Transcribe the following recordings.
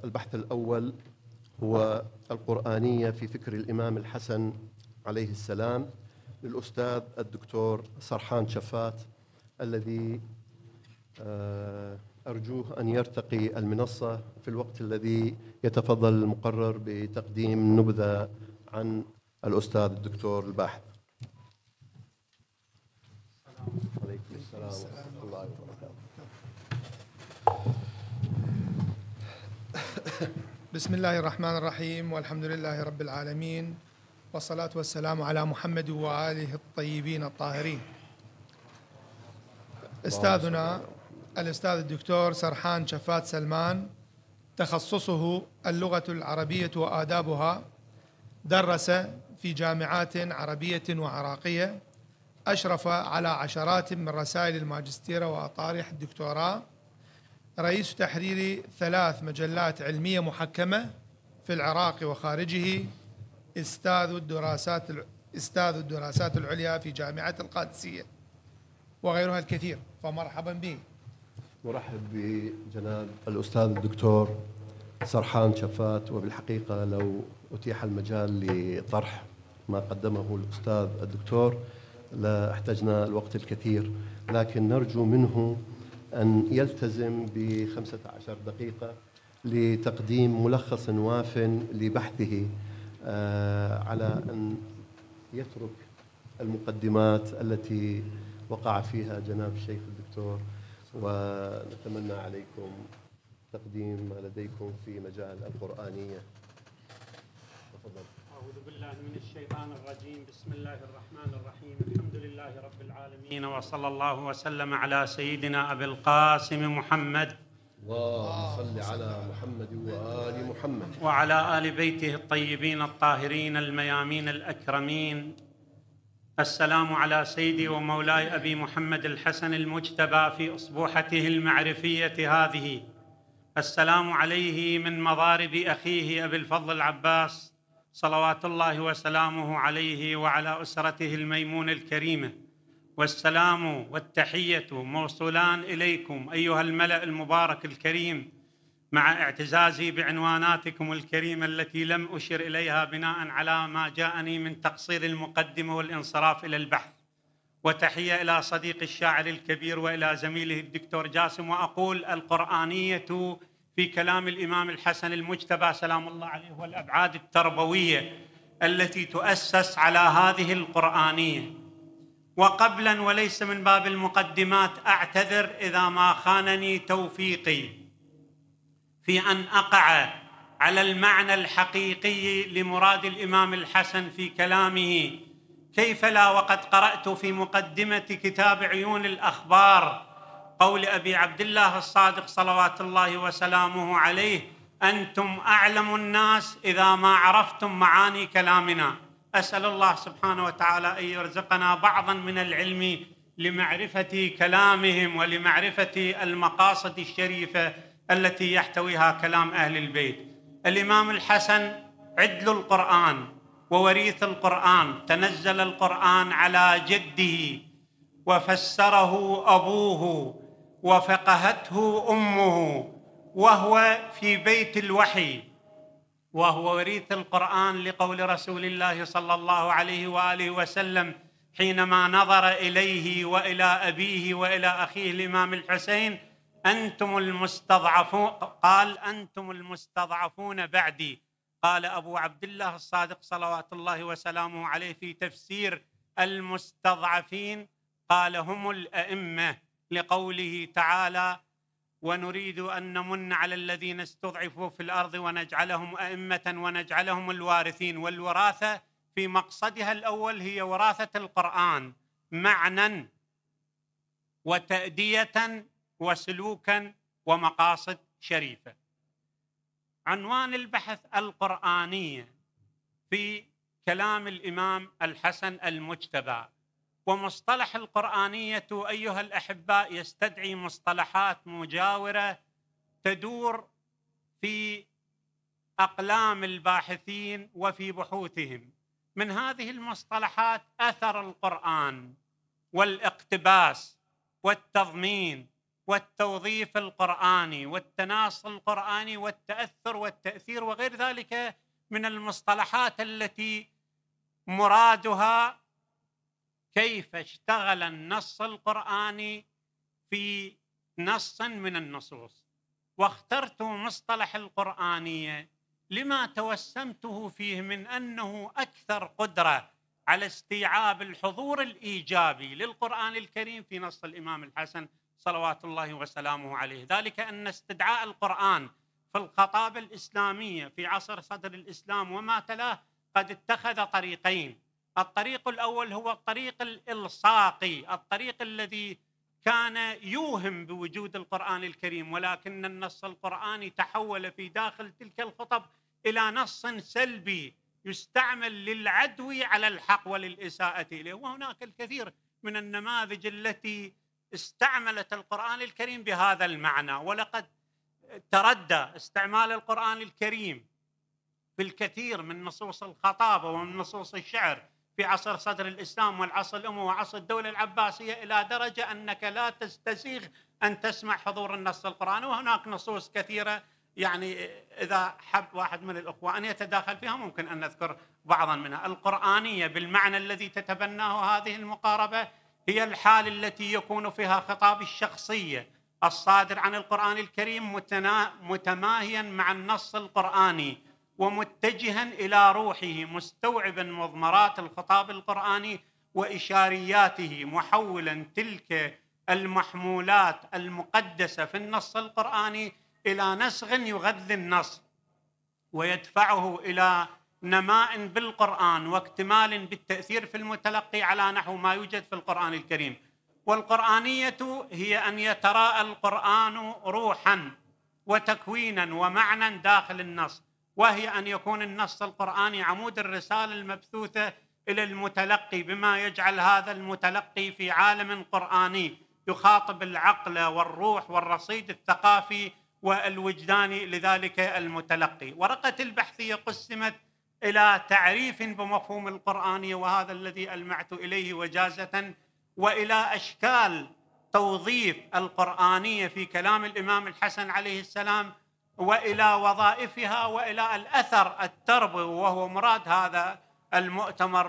البحث الأول هو القرآنية في فكر الإمام الحسن عليه السلام للأستاذ الدكتور سرحان شفات، الذي أرجوه أن يرتقي المنصة في الوقت الذي يتفضل المقرر بتقديم نبذة عن الأستاذ الدكتور الباحث. عليكم السلام ورحمة الله وبركاته. بسم الله الرحمن الرحيم، والحمد لله رب العالمين، والصلاة والسلام على محمد وآله الطيبين الطاهرين. أستاذنا الأستاذ الدكتور سرحان شفات سلمان تخصصه اللغة العربية وآدابها، درس في جامعات عربية وعراقية، أشرف على عشرات من رسائل الماجستير وأطارح الدكتوراه، رئيس تحرير 3 مجلات علمية محكمة في العراق وخارجه، أستاذ الدراسات العليا في جامعة القادسية وغيرها الكثير، فمرحبا به. مرحب بجناب الأستاذ الدكتور سرحان شفات. وبالحقيقة لو أتيح المجال لطرح ما قدمه الأستاذ الدكتور لا احتجنا الوقت الكثير، لكن نرجو منه أن يلتزم ب15 دقيقة لتقديم ملخص واف لبحثه، على أن يترك المقدمات التي وقع فيها جناب الشيخ الدكتور، ونتمنى عليكم تقديم ما لديكم في مجال القرآنية. تفضل. أعوذ بالله من الشيطان الرجيم. بسم الله الرحمن الرحيم. الحمد لله رب العالمين، وصلى الله وسلم على سيدنا أبي القاسم محمد، اللهم صل على محمد وآل محمد، وعلى آل بيته الطيبين الطاهرين الميامين الأكرمين. السلام على سيدي ومولاي أبي محمد الحسن المجتبى في أصبوحته المعرفية هذه. السلام عليه من مضارب أخيه أبي الفضل العباس، صلوات الله وسلامه عليه وعلى أسرته الميمونة الكريمة. والسلام والتحية موصولان إليكم أيها الملأ المبارك الكريم، مع اعتزازي بعنواناتكم الكريمة التي لم أشر إليها بناء على ما جاءني من تقصير المقدمة والانصراف إلى البحث. وتحية إلى صديق الشاعر الكبير وإلى زميله الدكتور جاسم. وأقول القرآنية في كلام الإمام الحسن المجتبى سلام الله عليه والأبعاد التربوية التي تؤسس على هذه القرآنية. وقبلا وليس من باب المقدمات أعتذر إذا ما خانني توفيقي في أن أقع على المعنى الحقيقي لمراد الإمام الحسن في كلامه. كيف لا وقد قرأت في مقدمة كتاب عيون الأخبار قول أبي عبد الله الصادق صلوات الله وسلامه عليه: أنتم أعلم الناس إذا ما عرفتم معاني كلامنا. أسأل الله سبحانه وتعالى أن يرزقنا بعضا من العلم لمعرفة كلامهم ولمعرفة المقاصد الشريفة التي يحتويها كلام أهل البيت. الإمام الحسن عدل القرآن ووريث القرآن، تنزل القرآن على جده وفسره أبوه وفقهته أمه، وهو في بيت الوحي، وهو وريث القرآن لقول رسول الله صلى الله عليه وآله وسلم حينما نظر إليه وإلى أبيه وإلى أخيه الإمام الحسين: أنتم المستضعفون، قال: أنتم المستضعفون بعدي. قال أبو عبد الله الصادق صلوات الله وسلامه عليه في تفسير المستضعفين، قال: هم الأئمة، لقوله تعالى: ونريد أن نمن على الذين استضعفوا في الأرض ونجعلهم أئمة ونجعلهم الوارثين. والوراثة في مقصدها الأول هي وراثة القرآن معنى وتأدية وسلوكا ومقاصد شريفة. عنوان البحث القرآنية في كلام الإمام الحسن المجتبى. ومصطلح القرآنية أيها الأحباء يستدعي مصطلحات مجاورة تدور في أقلام الباحثين وفي بحوثهم. من هذه المصطلحات أثر القرآن والاقتباس والتضمين والتوظيف القرآني والتناص القرآني والتأثر والتأثير وغير ذلك من المصطلحات التي مرادها كيف اشتغل النص القرآني في نص من النصوص. واخترت مصطلح القرآنية لما توسمته فيه من أنه أكثر قدرة على استيعاب الحضور الإيجابي للقرآن الكريم في نص الإمام الحسن صلوات الله وسلامه عليه، ذلك أن استدعاء القرآن في الخطابة الإسلامية في عصر صدر الإسلام وما تلاه قد اتخذ طريقين. الطريق الأول هو الطريق الإلصاقي، الطريق الذي كان يوهم بوجود القرآن الكريم، ولكن النص القرآني تحول في داخل تلك الخطب إلى نص سلبي يستعمل للعدو على الحق وللإساءة إليه. وهناك الكثير من النماذج التي استعملت القرآن الكريم بهذا المعنى، ولقد تردى استعمال القرآن الكريم في الكثير من نصوص الخطابة ومن نصوص الشعر في عصر صدر الإسلام والعصر الأموي وعصر الدولة العباسية إلى درجة أنك لا تستسيغ أن تسمع حضور النص القرآني. وهناك نصوص كثيرة يعني إذا حب واحد من الأخوة أن يتداخل فيها ممكن أن نذكر بعضا منها. القرآنية بالمعنى الذي تتبناه هذه المقاربة هي الحال التي يكون فيها خطاب الشخصية الصادر عن القرآن الكريم متماهيا مع النص القرآني ومتجها إلى روحه، مستوعبا مضمرات الخطاب القرآني وإشارياته، محولا تلك المحمولات المقدسة في النص القرآني إلى نسغ يغذي النص ويدفعه إلى نماء بالقرآن واكتمال بالتأثير في المتلقي على نحو ما يوجد في القرآن الكريم. والقرآنية هي أن يتراءى القرآن روحا وتكوينا ومعنى داخل النص، وهي أن يكون النص القرآني عمود الرسالة المبثوثة إلى المتلقي، بما يجعل هذا المتلقي في عالم قرآني يخاطب العقل والروح والرصيد الثقافي والوجداني لذلك المتلقي. ورقة البحثية قسمت إلى تعريف بمفهوم القرآنية، وهذا الذي ألمعت إليه وجازة، وإلى أشكال توظيف القرآنية في كلام الإمام الحسن عليه السلام، وإلى وظائفها، وإلى الأثر التربوي، وهو مراد هذا المؤتمر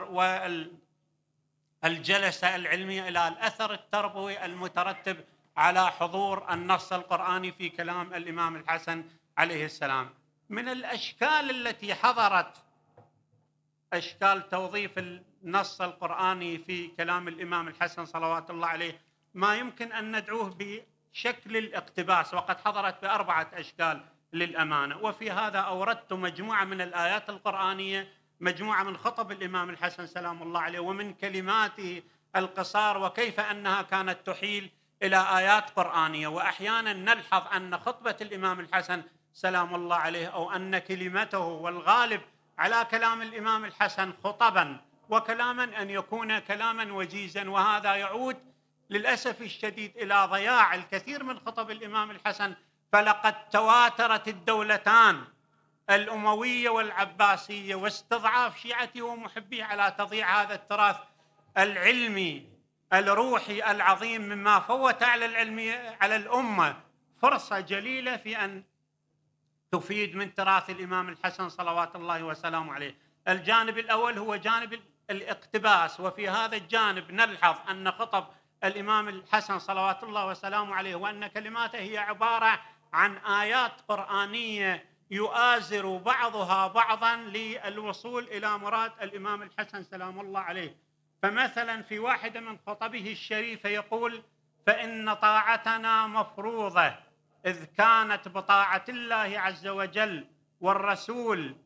والجلسة العلمية، إلى الأثر التربوي المترتب على حضور النص القرآني في كلام الإمام الحسن عليه السلام. من الأشكال التي حضرت أشكال توظيف النص القرآني في كلام الإمام الحسن صلوات الله عليه ما يمكن أن ندعوه بشكل الاقتباس، وقد حضرت ب4 أشكال للأمانة. وفي هذا أوردت مجموعة من الآيات القرآنية، مجموعة من خطب الإمام الحسن سلام الله عليه ومن كلماته القصار، وكيف أنها كانت تحيل إلى آيات قرآنية. وأحيانا نلحظ أن خطبة الإمام الحسن سلام الله عليه أو أن كلمته، والغالب على كلام الإمام الحسن خطبا وكلاما أن يكون كلاما وجيزا، وهذا يعود للأسف الشديد إلى ضياع الكثير من خطب الإمام الحسن. فلقد تواترت الدولتان الأموية والعباسية واستضعاف شيعته ومحبيه على تضييع هذا التراث العلمي الروحي العظيم، مما فوت على الأمة فرصة جليلة في أن تفيد من تراث الإمام الحسن صلوات الله وسلامه عليه. الجانب الأول هو جانب الاقتباس، وفي هذا الجانب نلحظ أن خطب الإمام الحسن صلوات الله وسلامه عليه وأن كلماته هي عبارة عن آيات قرآنية يؤازر بعضها بعضا للوصول إلى مراد الإمام الحسن سلام الله عليه. فمثلا في واحدة من خطبه الشريفة يقول: فإن طاعتنا مفروضة إذ كانت بطاعة الله عز وجل والرسول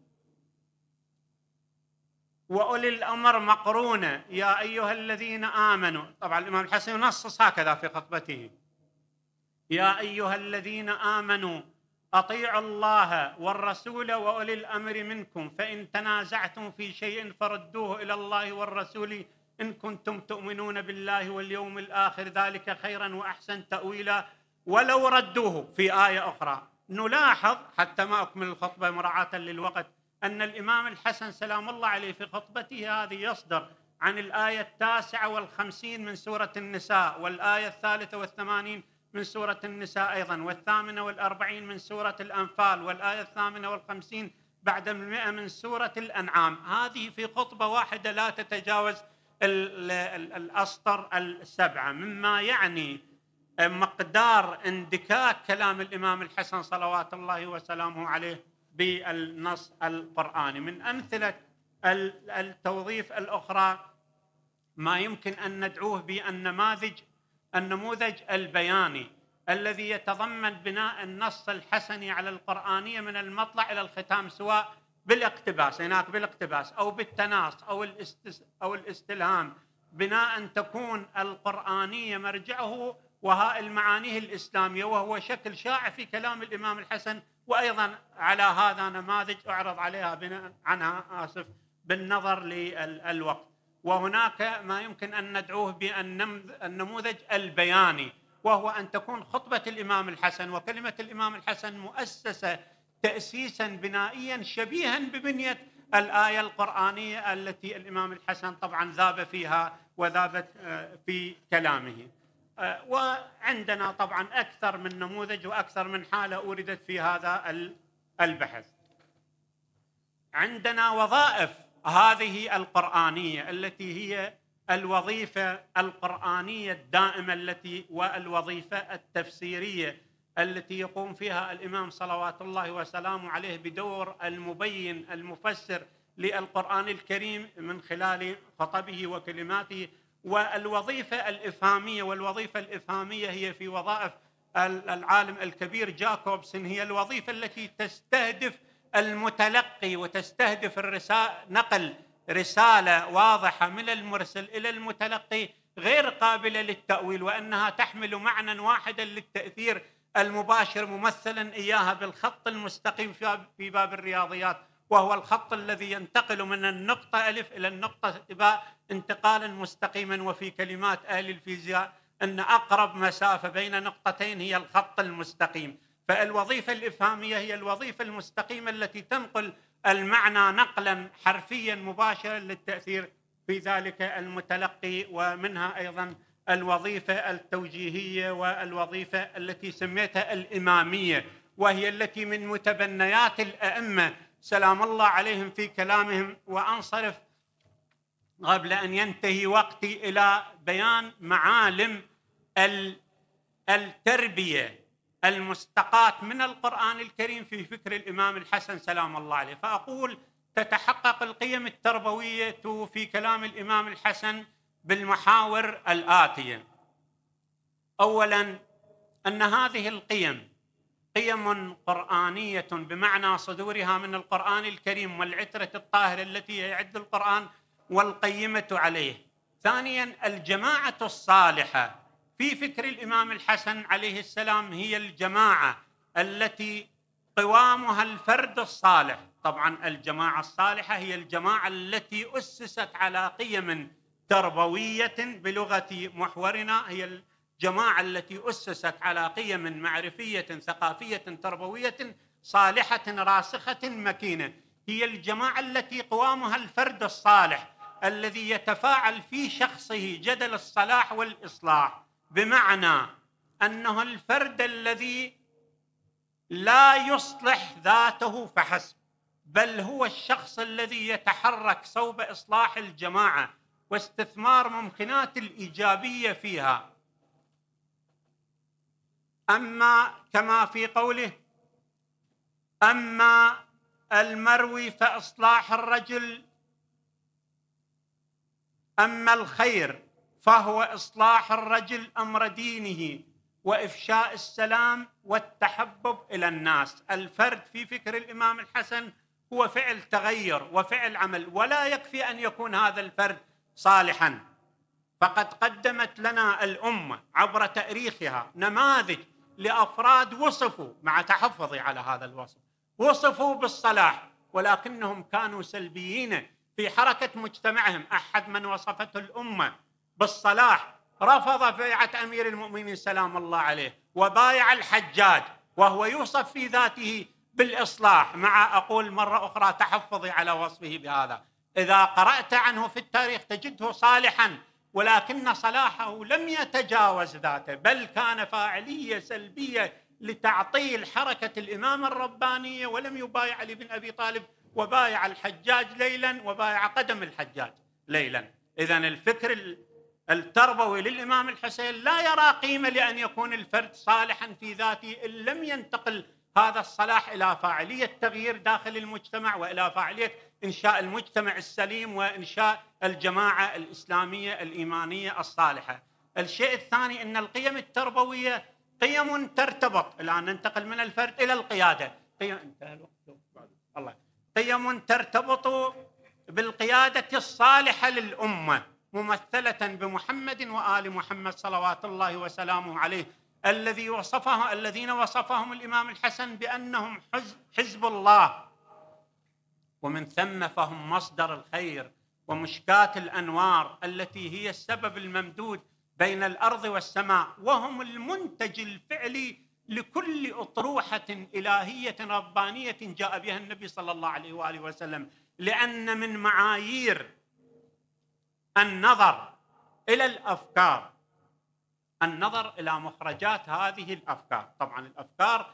وأولي الأمر مقرونة. يا أيها الذين آمنوا، طبعا الإمام الحسن ينصص هكذا في خطبته: يا أيها الذين آمنوا أطيعوا الله والرسول وأولي الأمر منكم فإن تنازعتم في شيء فردوه إلى الله والرسول إن كنتم تؤمنون بالله واليوم الآخر ذلك خيرا وأحسن تأويلا ولو ردوه. في آية أخرى نلاحظ حتى ما أكمل الخطبة مراعاة للوقت أن الإمام الحسن سلام الله عليه في خطبته هذه يصدر عن الآية 59 من سورة النساء والآية 83 من سورة النساء أيضا، 48 من سورة الأنفال، والآية 58 بعد 100 من سورة الأنعام. هذه في خطبة واحدة لا تتجاوز الأسطر 7، مما يعني مقدار اندكاك كلام الإمام الحسن صلوات الله وسلامه عليه بالنص القرآني. من أمثلة التوظيف الأخرى ما يمكن أن ندعوه النموذج البياني الذي يتضمن بناء النص الحسني على القرآنية من المطلع إلى الختام، سواء بالاقتباس، هناك بالاقتباس أو بالتناص أو الاستلهام، بناء تكون القرآنية مرجعه وهائل معانيه الإسلامية، وهو شكل شائع في كلام الإمام الحسن. وأيضا على هذا نماذج أعرض عليها بناء عنها بالنظر للوقت. وهناك ما يمكن أن ندعوه بالنموذج البياني، وهو أن تكون خطبة الإمام الحسن وكلمة الإمام الحسن مؤسسة تأسيسا بنائيا شبيها ببنية الآية القرآنية التي الإمام الحسن طبعا ذاب فيها وذابت في كلامه. وعندنا طبعا أكثر من نموذج وأكثر من حالة أوردت في هذا البحث. عندنا وظائف هذه القرآنية التي هي الوظيفة القرآنية الدائمة والوظيفة التفسيرية التي يقوم فيها الإمام صلوات الله وسلامه عليه بدور المبين المفسر للقرآن الكريم من خلال خطبه وكلماته. والوظيفة الإفهامية، والوظيفة الإفهامية هي في وظائف العالم الكبير جاكوبسون، هي الوظيفة التي تستهدف المتلقي وتستهدف نقل رسالة واضحة من المرسل إلى المتلقي غير قابلة للتأويل، وأنها تحمل معنى واحدا للتأثير المباشر، ممثلا إياها بالخط المستقيم في باب الرياضيات، وهو الخط الذي ينتقل من النقطة ألف إلى النقطة باء انتقالا مستقيما. وفي كلمات أهل الفيزياء أن أقرب مسافة بين نقطتين هي الخط المستقيم. فالوظيفة الإفهامية هي الوظيفة المستقيمة التي تنقل المعنى نقلا حرفيا مباشرا للتأثير في ذلك المتلقي. ومنها أيضا الوظيفة التوجيهية والوظيفة التي سميتها الإمامية، وهي التي من متبنيات الأئمة سلام الله عليهم في كلامهم. وأنصرف قبل أن ينتهي وقتي إلى بيان معالم التربية المستقاة من القرآن الكريم في فكر الإمام الحسن سلام الله عليه. فأقول تتحقق القيم التربوية في كلام الإمام الحسن بالمحاور الآتية. أولاً، أن هذه القيم قيم قرآنية بمعنى صدورها من القرآن الكريم والعترة الطاهرة التي يعد القرآن والقيمة عليه. ثانياً، الجماعة الصالحة في فكر الإمام الحسن عليه السلام هي الجماعة التي قوامها الفرد الصالح. طبعاً الجماعة الصالحة هي الجماعة التي أسست على قيم تربوية، بلغة محورنا هي الجماعة التي أسست على قيم معرفية ثقافية تربوية صالحة راسخة مكينة. هي الجماعة التي قوامها الفرد الصالح الذي يتفاعل في شخصه جدل الصلاح والإصلاح، بمعنى أنه الفرد الذي لا يصلح ذاته فحسب، بل هو الشخص الذي يتحرك صوب إصلاح الجماعة واستثمار ممكنات الإيجابية فيها. أما كما في قوله: أما المروي فإصلاح الرجل، أما الخير فهو إصلاح الرجل أمر دينه وإفشاء السلام والتحبب إلى الناس. الفرد في فكر الإمام الحسن هو فعل تغير وفعل عمل، ولا يكفي أن يكون هذا الفرد صالحا. فقد قدمت لنا الأمة عبر تاريخها نماذج لأفراد وصفوا، مع تحفظي على هذا الوصف، وصفوا بالصلاح ولكنهم كانوا سلبيين في حركة مجتمعهم. أحد من وصفته الأمة بالصلاح رفض بيعة أمير المؤمنين سلام الله عليه وبايع الحجاج، وهو يوصف في ذاته بالإصلاح، مع أقول مرة أخرى تحفظي على وصفه بهذا. إذا قرأت عنه في التاريخ تجده صالحا ولكن صلاحه لم يتجاوز ذاته، بل كان فاعلية سلبية لتعطيل حركة الإمامة الربانية، ولم يبايع علي بن أبي طالب، وبايع الحجاج ليلا، وبايع قدم الحجاج ليلا. إذن الفكر التربوي للإمام الحسين لا يرى قيمة لأن يكون الفرد صالحا في ذاته إن لم ينتقل هذا الصلاح إلى فاعلية تغيير داخل المجتمع، وإلى فاعلية إنشاء المجتمع السليم، وإنشاء الجماعة الإسلامية الإيمانية الصالحة. الشيء الثاني أن القيم التربوية قيم ترتبط، الآن ننتقل من الفرد إلى القيادة، قيم ترتبط بالقيادة الصالحة للأمة، ممثلة بمحمد وآل محمد صلوات الله وسلامه عليه، الذين وصفهم الإمام الحسن بأنهم حزب الله، ومن ثم فهم مصدر الخير ومشكاة الأنوار التي هي السبب الممدود بين الأرض والسماء، وهم المنتج الفعلي لكل أطروحة إلهية ربانية جاء بها النبي صلى الله عليه وآله وسلم. لأن من معايير النظر إلى الأفكار النظر إلى مخرجات هذه الأفكار. طبعا الأفكار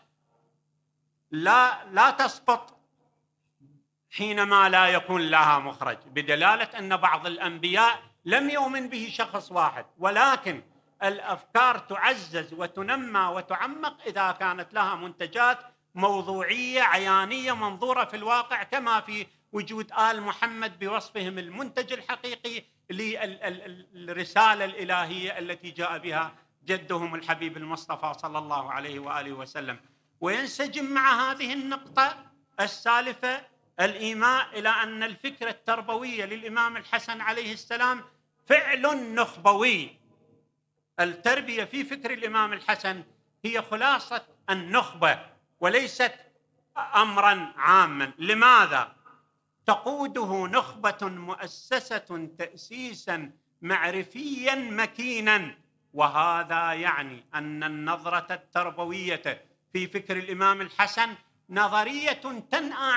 لا تسقط حينما لا يكون لها مخرج، بدلالة أن بعض الأنبياء لم يؤمن به شخص واحد، ولكن الأفكار تعزز وتنمى وتعمق إذا كانت لها منتجات موضوعية عيانية منظورة في الواقع، كما في وجود آل محمد بوصفهم المنتج الحقيقي للرسالة الإلهية التي جاء بها جدهم الحبيب المصطفى صلى الله عليه وآله وسلم. وينسجم مع هذه النقطة السالفة الإيماء إلى أن الفكرة التربوية للإمام الحسن عليه السلام فعل نخبوي. التربية في فكر الإمام الحسن هي خلاصة النخبة وليست أمرا عاما. لماذا؟ تقوده نخبة مؤسسة تأسيسا معرفيا مكينا، وهذا يعني أن النظرة التربوية في فكر الإمام الحسن نظرية تنأى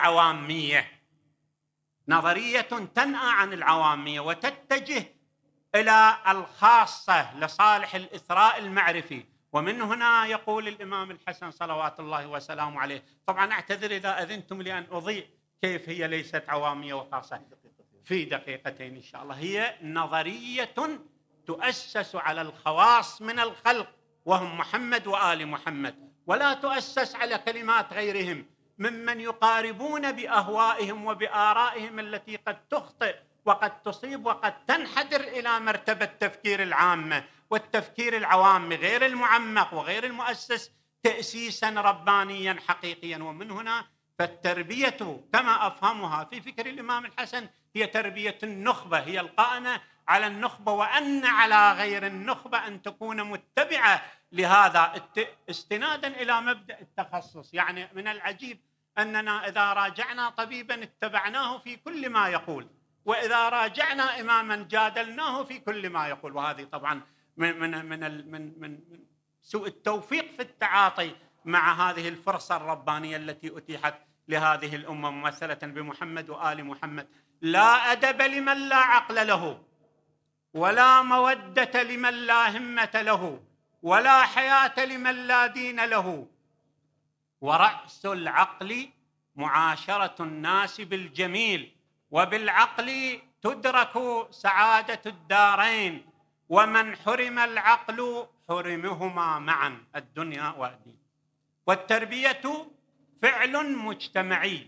عن العوامية وتتجه إلى الخاصة لصالح الإثراء المعرفي. ومن هنا يقول الإمام الحسن صلوات الله وسلامه عليه، طبعا أعتذر إذا أذنتم لي أن أضيء كيف هي ليست عوامية وخاصة في دقيقتين إن شاء الله. هي نظرية تؤسس على الخواص من الخلق وهم محمد وآل محمد، ولا تؤسس على كلمات غيرهم ممن يقاربون بأهوائهم وبآرائهم التي قد تخطئ وقد تصيب وقد تنحدر إلى مرتبة التفكير العامة والتفكير العوام غير المعمق وغير المؤسس تأسيسا ربانيا حقيقيا. ومن هنا فالتربية كما أفهمها في فكر الإمام الحسن هي تربية النخبة، هي القائمة على النخبة، وأن على غير النخبة أن تكون متبعة لهذا استنادا إلى مبدأ التخصص. يعني من العجيب أننا إذا راجعنا طبيبا اتبعناه في كل ما يقول، وإذا راجعنا إماما جادلناه في كل ما يقول. وهذه طبعا من سوء التوفيق في التعاطي مع هذه الفرصة الربانية التي أتيحت لهذه الأمة ممثلة بمحمد وآل محمد. لا أدب لمن لا عقل له، ولا مودة لمن لا همة له، ولا حياة لمن لا دين له، ورأس العقل معاشرة الناس بالجميل، وبالعقل تدرك سعادة الدارين، ومن حرم العقل حرمهما معا الدنيا والدين. والتربية فعل مجتمعي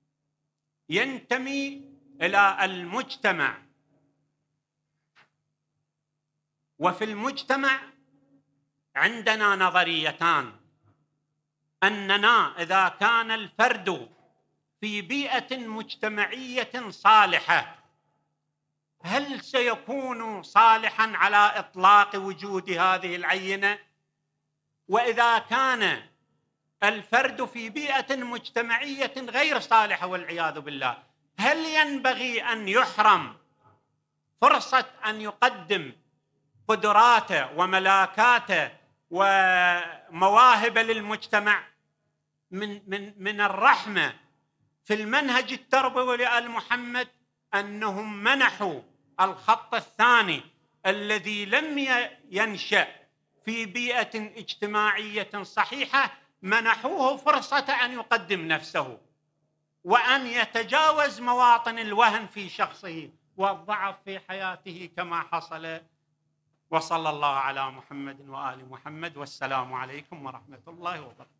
ينتمي إلى المجتمع، وفي المجتمع عندنا نظريتان: أننا إذا كان الفرد في بيئة مجتمعية صالحة هل سيكون صالحا على إطلاق وجود هذه العينة؟ وإذا كان الفرد في بيئة مجتمعية غير صالحة والعياذ بالله هل ينبغي أن يحرم فرصة أن يقدم قدراته وملاكاته ومواهب للمجتمع؟ من الرحمة في المنهج التربوي لآل محمد أنهم منحوا الخط الثاني الذي لم ينشأ في بيئة اجتماعية صحيحة منحوه فرصة أن يقدم نفسه وأن يتجاوز مواطن الوهن في شخصه والضعف في حياته كما حصل. وصلى الله على محمد وآل محمد، والسلام عليكم ورحمة الله وبركاته.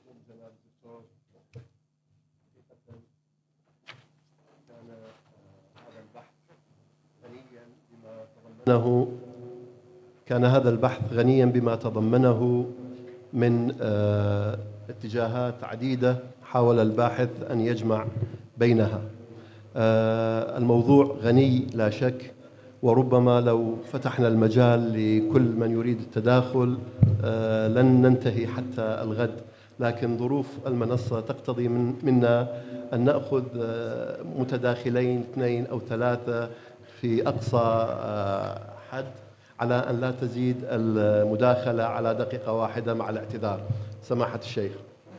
كان هذا البحث غنيا بما تضمنه من اتجاهات عديدة حاول الباحث أن يجمع بينها. الموضوع غني لا شك، وربما لو فتحنا المجال لكل من يريد التداخل لن ننتهي حتى الغد، لكن ظروف المنصة تقتضي منا أن نأخذ متداخلين 2 أو 3 في أقصى حد، على أن لا تزيد المداخلة على دقيقة واحدة مع الاعتذار. سماحة الشيخ.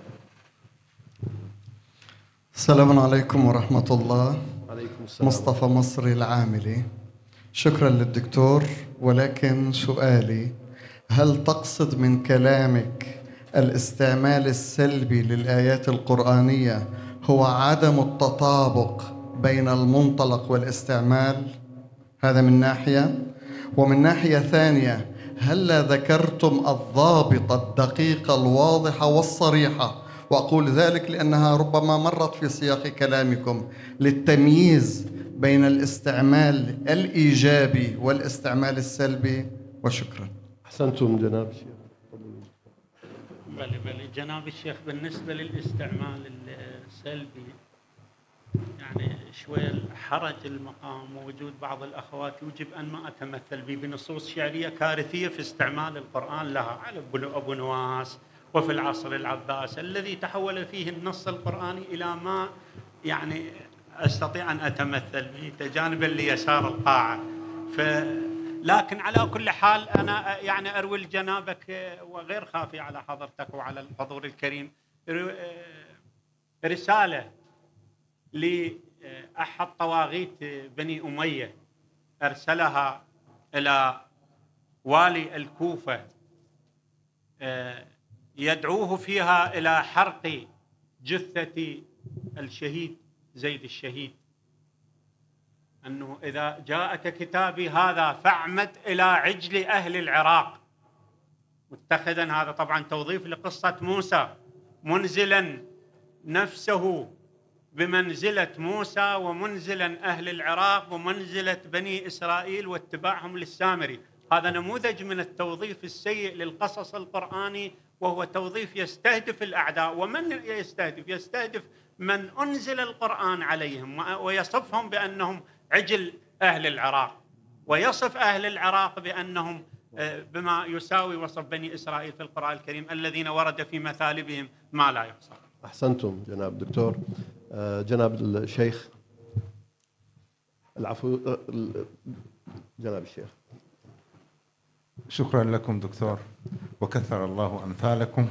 السلام عليكم ورحمة الله. عليكم السلام. مصطفى مصري العاملي. شكرا للدكتور، ولكن سؤالي: هل تقصد من كلامك الاستعمال السلبي للآيات القرآنية هو عدم التطابق بين المنطلق والاستعمال؟ هذا من ناحية. ومن ناحية ثانية، هل ذكرتم الضابط الدقيق الواضح والصريحة؟ وأقول ذلك لأنها ربما مرت في سياق كلامكم للتمييز بين الاستعمال الإيجابي والاستعمال السلبي. وشكرا. أحسنتم جناب الشيخ. بل جناب الشيخ، بالنسبة للاستعمال السلبي يعني شوية حرج المقام، ووجود بعض الأخوات يوجب أن ما أتمثل به بنصوص شعرية كارثية في استعمال القرآن لها، على أبو نواس وفي العصر العباسي الذي تحول فيه النص القرآني إلى ما يعني أستطيع أن أتمثل به تجانبا ليسار القاعة. لكن على كل حال أنا يعني أروي لجنابك وغير خافي على حضرتك وعلى الحضور الكريم رسالة لأحد طواغيت بني أمية أرسلها إلى والي الكوفة يدعوه فيها إلى حرق جثة الشهيد زيد الشهيد، أنه إذا جاءك كتابي هذا فاعمد إلى عجل أهل العراق، متخذا هذا طبعا توظيف لقصة موسى، منزلا نفسه بمنزلة موسى ومنزلا أهل العراق ومنزلة بني إسرائيل واتباعهم للسامري. هذا نموذج من التوظيف السيء للقصص القرآني، وهو توظيف يستهدف الأعداء. ومن يستهدف؟ يستهدف من أنزل القرآن عليهم، ويصفهم بأنهم عجل أهل العراق، ويصف أهل العراق بأنهم بما يساوي وصف بني إسرائيل في القرآن الكريم الذين ورد في مثالبهم ما لا يحصى. أحسنتم جناب الدكتور. جناب الشيخ. العفو جناب الشيخ. شكرا لكم دكتور، وكثر الله أمثالكم.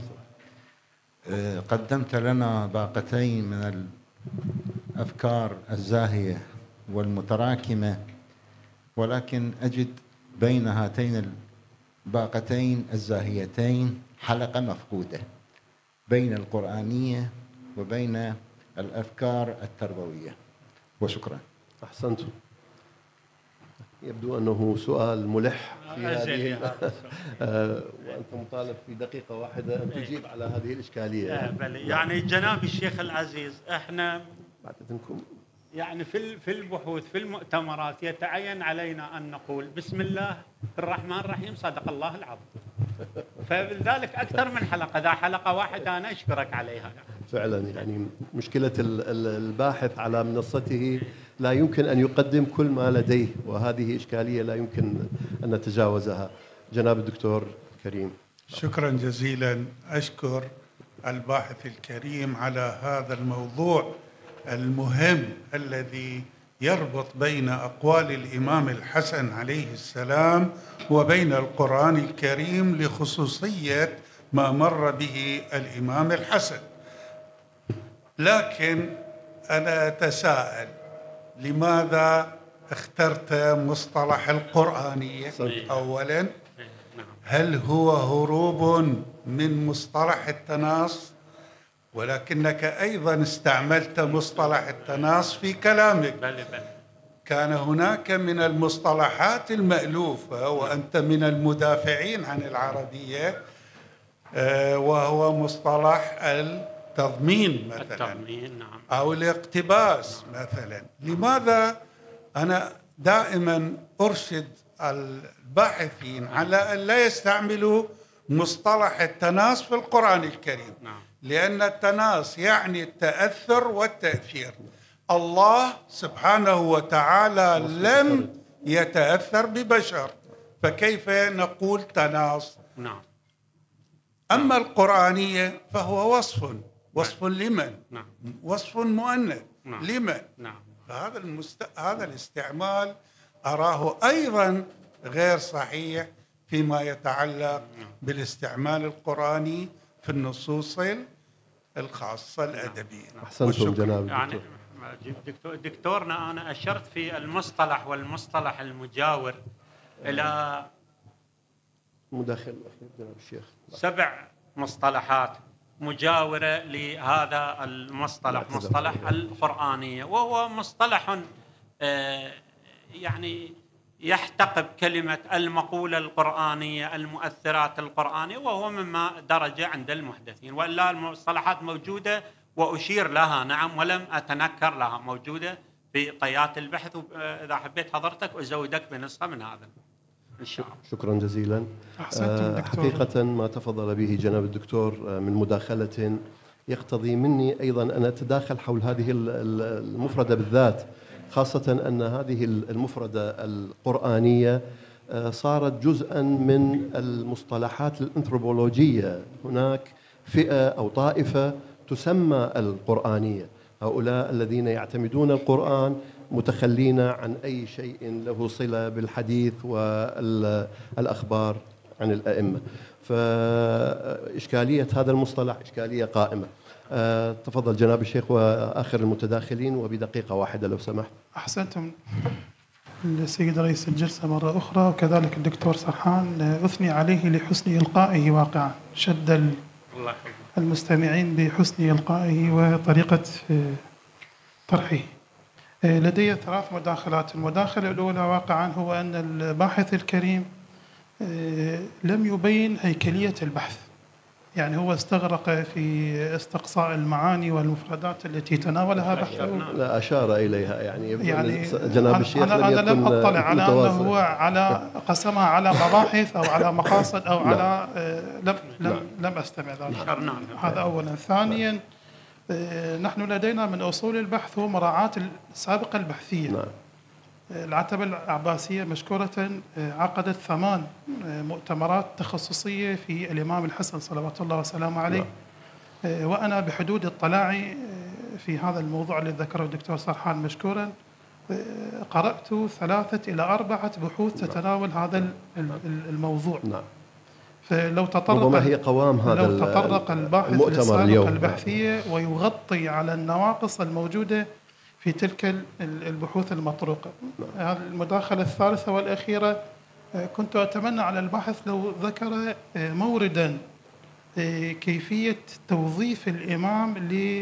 قدمت لنا باقتين من الأفكار الزاهية والمتراكمة، ولكن أجد بين هاتين الباقتين الزاهيتين حلقة مفقودة بين القرآنية وبين الأفكار التربوية. وشكرا. أحسنتم. يبدو أنه سؤال ملح في هذه وأنت مطالب في دقيقة واحدة أن تجيب على هذه الإشكالية. يعني جناب الشيخ العزيز، احنا بعد إذنكم يعني في البحوث في المؤتمرات يتعين علينا أن نقول بسم الله الرحمن الرحيم صدق الله العظيم. فلذلك أكثر من حلقة، ذا حلقة واحدة أنا أشكرك عليها. فعلا يعني مشكلة الباحث على منصته لا يمكن أن يقدم كل ما لديه، وهذه إشكالية لا يمكن أن نتجاوزها. جناب الدكتور كريم. شكرا جزيلا. أشكر الباحث الكريم على هذا الموضوع المهم الذي يربط بين أقوال الإمام الحسن عليه السلام وبين القرآن الكريم لخصوصية ما مر به الإمام الحسن. لكن أنا أتساءل لماذا اخترت مصطلح القرآنية أولا، هل هو هروب من مصطلح التناص؟ ولكنك أيضا استعملت مصطلح التناص في كلامك. كان هناك من المصطلحات المألوفة وأنت من المدافعين عن العربية، وهو مصطلح التضمين مثلا أو الاقتباس مثلا. لماذا أنا دائما أرشد الباحثين على أن لا يستعملوا مصطلح التناص في القرآن الكريم؟ لأن التناص يعني التأثر والتأثير. الله سبحانه وتعالى لم يتأثر ببشر، فكيف نقول تناص؟ أما القرآنية فهو وصف لمن؟ وصف مؤنث لمن؟ فهذا هذا الاستعمال أراه أيضا غير صحيح فيما يتعلق بالاستعمال القرآني في النصوص الخاصة الأدبية. أحسنتم جناب يعني دكتورنا أنا أشرت في المصطلح والمصطلح المجاور إلى مداخل جناب الشيخ 7 مصطلحات مجاورة لهذا المصطلح، مصطلح القرآنية، وهو مصطلح يعني يحتقب كلمة المقولة القرآنية، المؤثرات القرآنية، وهو مما درج عند المحدثين. وإلا المصطلحات موجودة وأشير لها، نعم، ولم أتنكر لها، موجودة في طيات البحث، وإذا حبيت حضرتك أزودك بنسخة من هذا إن شاء الله. شكرا جزيلا. حقيقة ما تفضل به جناب الدكتور من مداخلة يقتضي مني أيضا أن أتداخل حول هذه المفردة بالذات، خاصة أن هذه المفردة القرآنية صارت جزءا من المصطلحات الأنثروبولوجية. هناك فئة أو طائفة تسمى القرآنية، هؤلاء الذين يعتمدون القرآن متخلين عن أي شيء له صلة بالحديث والأخبار عن الأئمة. فإشكالية هذا المصطلح إشكالية قائمة. تفضل جناب الشيخ وآخر المتداخلين وبدقيقة واحدة لو سمحت. أحسنتم السيد رئيس الجلسة مرة أخرى، وكذلك الدكتور سرحان أثني عليه لحسن إلقائه واقعا، شد المستمعين بحسن إلقائه وطريقة طرحه. لدي 3 مداخلات. المداخلة الأولى واقعا هو أن الباحث الكريم لم يبين هيكلية البحث، يعني هو استغرق في استقصاء المعاني والمفردات التي تناولها بحثه. لا أشار إليها يعني جناب الشيخ أنا لم أطلع على أنه هو على قسمها على مباحث أو على مقاصد أو على لم أستمع ذلك. هذا أولا. ثانيا نحن لدينا من أصول البحث هو مراعاة السابقة البحثية. العتبة العباسية مشكورة عقدت 8 مؤتمرات تخصصية في الإمام الحسن صلوات الله وسلامه عليه، وأنا بحدود اطلاعي في هذا الموضوع الذي ذكره الدكتور سرحان مشكورا قرأت 3 إلى 4 بحوث تتناول هذا الموضوع. فلو تطرق الباحث للسابقة البحثية ويغطي على النواقص الموجودة في تلك البحوث المطروقة. هذه المداخلة الثالثة والأخيرة، كنت أتمنى على الباحث لو ذكر موردا كيفية توظيف الإمام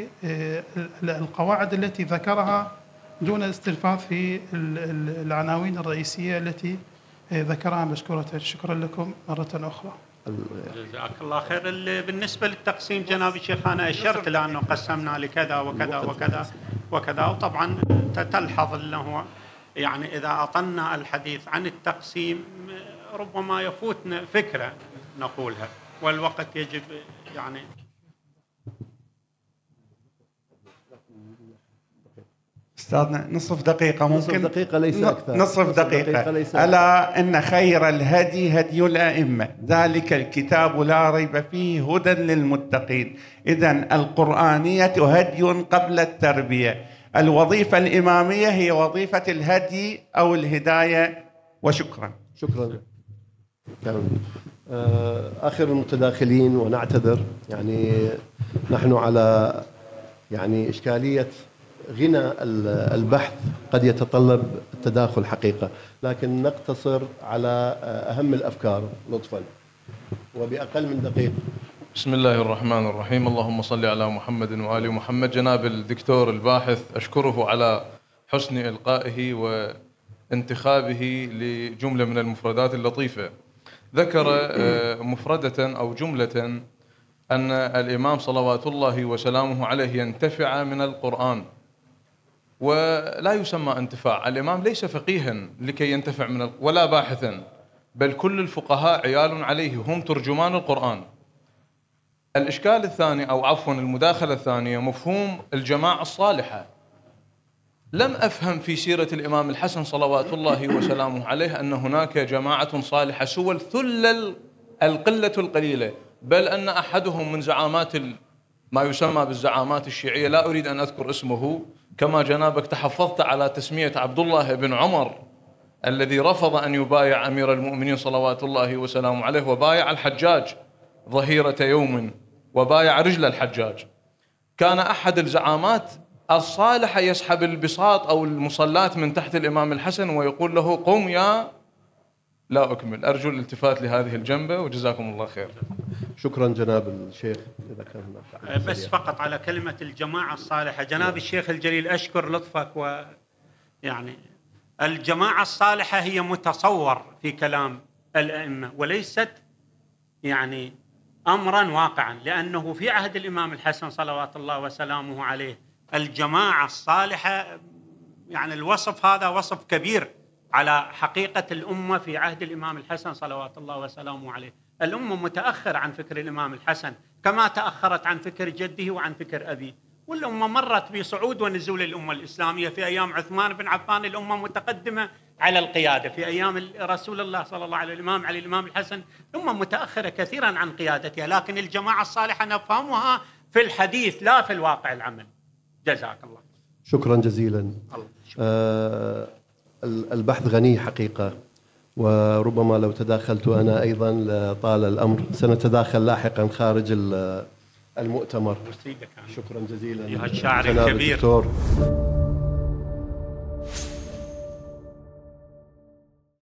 للقواعد التي ذكرها دون استلفاف في العناوين الرئيسية التي ذكرها مشكورة. شكرا لكم مرة أخرى. جزاك الله خير. بالنسبة للتقسيم جناب الشيخ أنا أشرت لأنه قسمنا لكذا وكذا وكذا وكذا، وطبعا تلحظ أنه يعني إذا أطلنا الحديث عن التقسيم ربما يفوتنا فكرة نقولها، والوقت يجب يعني أستاذنا نصف دقيقة ممكن؟ نصف دقيقة ليس أكثر. نصف دقيقة ليس أكثر. ألا إن خير الهدي هدي الأئمة، ذلك الكتاب لا ريب فيه هدى للمتقين. إذن القرآنية هدي قبل التربية. الوظيفة الإمامية هي وظيفة الهدي أو الهداية. وشكرا. شكرا. آخر المتداخلين ونعتذر، يعني نحن على يعني إشكالية غنى البحث قد يتطلب التداخل حقيقة، لكن نقتصر على أهم الأفكار لطفا وبأقل من دقيقة. بسم الله الرحمن الرحيم. اللهم صل على محمد وآل محمد. جناب الدكتور الباحث أشكره على حسن إلقائه وانتخابه لجملة من المفردات اللطيفة. ذكر مفردة أو جملة أن الإمام صلوات الله وسلامه عليه ينتفع من القرآن، ولا يسمى انتفاع. الإمام ليس فقيها لكي ينتفع من ولا باحثا، بل كل الفقهاء عيال عليه، هم ترجمان القرآن. الإشكال الثاني أو عفوا المداخلة الثانية مفهوم الجماعة الصالحة. لم أفهم في سيرة الإمام الحسن صلوات الله وسلامه عليه أن هناك جماعة صالحة سوى الثلة القلة القليلة، بل أن أحدهم من زعامات ما يسمى بالزعامات الشيعية، لا أريد أن أذكر اسمه، كما جنابك تحفظت على تسمية عبد الله بن عمر الذي رفض أن يبايع أمير المؤمنين صلوات الله وسلامه عليه، وبايع الحجاج ظهيرة يوم وبايع رجل الحجاج. كان أحد الزعامات الصالحة يسحب البساط أو المصلات من تحت الإمام الحسن ويقول له قم يا، لا أكمل. أرجو الالتفات لهذه الجنبة وجزاكم الله خير. شكرا جناب الشيخ. إذا كان هناك بس فقط على كلمة الجماعة الصالحة، جناب الشيخ الجليل أشكر لطفك، ويعني الجماعة الصالحة هي متصور في كلام الأئمة وليست يعني أمرا واقعا، لأنه في عهد الإمام الحسن صلوات الله وسلامه عليه الجماعة الصالحة، يعني الوصف هذا وصف كبير على حقيقة الأمة في عهد الإمام الحسن صلوات الله وسلامه عليه. الأمة متأخر عن فكر الإمام الحسن كما تأخرت عن فكر جده وعن فكر أبيه، والأمة مرت بصعود ونزول الأمة الإسلامية. في أيام عثمان بن عفان الأمة متقدمة على القيادة، في أيام رسول الله صلى الله عليه وسلم على الإمام الحسن الأمة متأخرة كثيرا عن قيادتها، لكن الجماعة الصالحة نفهمها في الحديث لا في الواقع العمل. جزاك الله. شكرا جزيلا. البحث غني حقيقة، وربما لو تداخلت أنا أيضا لطال الأمر. سنتداخل لاحقا خارج المؤتمر. شكرا جزيلا يا الشاعر الكبير.